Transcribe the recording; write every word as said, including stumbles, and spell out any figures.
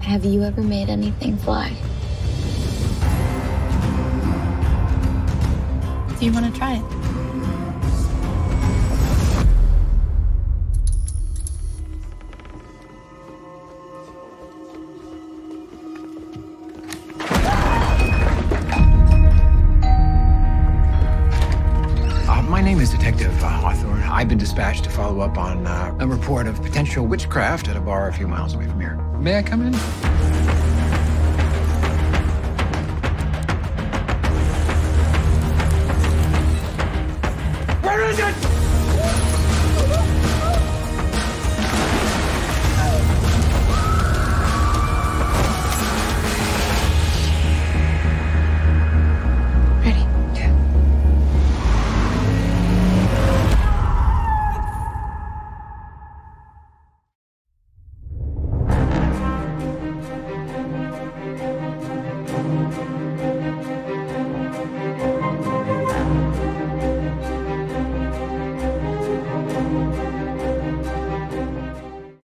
Have you ever made anything fly? Do you want to try it? My name is Detective uh, Hawthorne. I've been dispatched to follow up on uh, a report of potential witchcraft at a bar a few miles away from here. May I come in?